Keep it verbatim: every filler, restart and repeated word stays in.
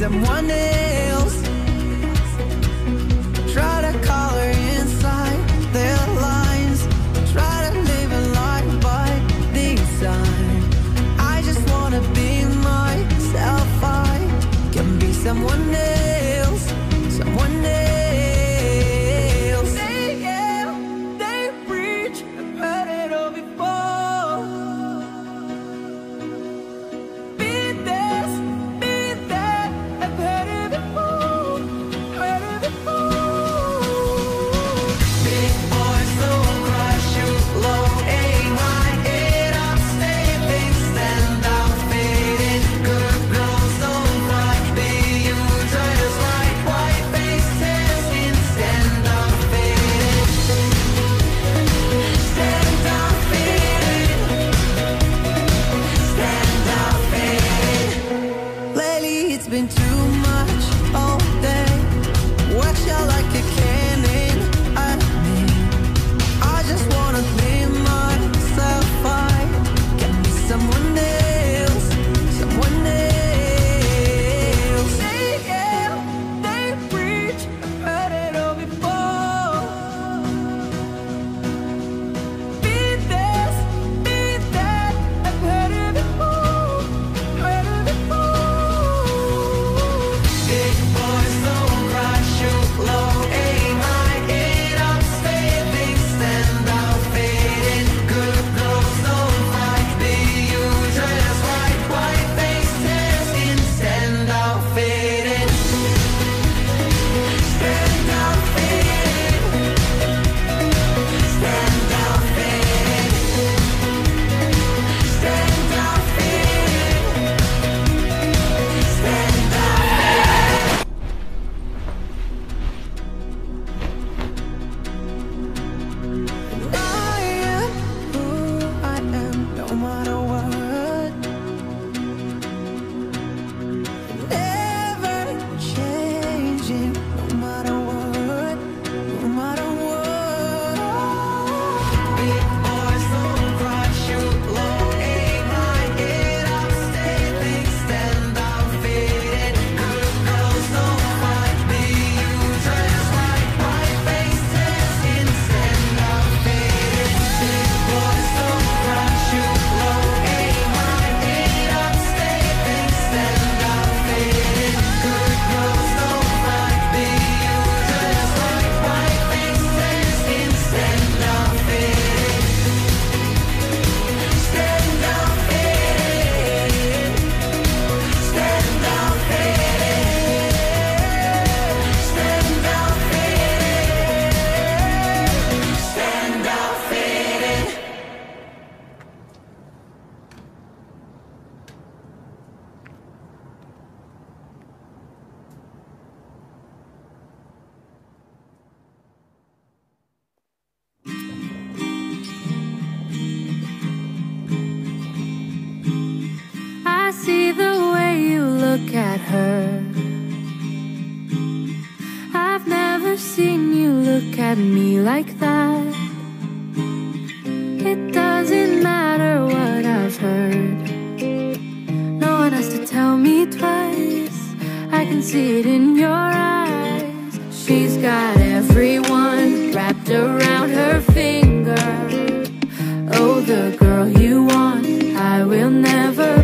someone else. Try to call her inside their lines. Try to live a life by design. I just wanna be myself. I can be someone else, someone else. They, yeah, they preach, I've heard it all before. Be this, be that, I've heard it before, heard it before. Big boys don't cry, shoot low, aim high, get up, stay big, stand out, faded. Good girls don't cry, be you just right. White face, tan skin, stand out, faded. Stand out, faded. Stand out, faded. Lately it's been too much all day. Watch out like a cannon at me. I just wanna be myself. I can be someone else, someone else. They, yeah, they preach, I've heard it all before. Be this, be that, I've heard it before, heard it before. Big boys don't cry, shoot low, aim high, get up, stay big, stand out, faded. Good girls don't fight, be you just right. White face, tan skin, stand out, faded. Stand out, faded. Stand out, faded. Stand out, faded. Stand out, faded. I am who I am, no matter what. Never changing, no matter what, no matter what. Big boys don't cry, shoot low, aim high, get up, stay big, stand out, faded. Good girls don't fight, be you just right. White face, tan skin, stand out, faded. Big boys don't cry, shoot low, aim high, get up, stay big, stand out, faded. Good girls don't fight, be you just right. White face, tan skin, stand out, faded. Stand out, faded. Stand out, faded. Stand out, faded. Stand out, faded. I see the way you look at her. I've never seen you look at me like that. It doesn't matter what I've heard. No one has to tell me twice. I can see it in your eyes. She's got everyone wrapped around her finger. Oh, the girl you want, I will never